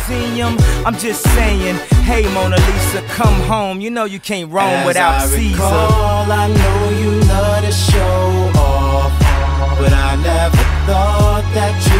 museum. I'm just saying, hey Mona Lisa, come home. You know you can't roam without Caesar. I know you love to show off, but I never thought that you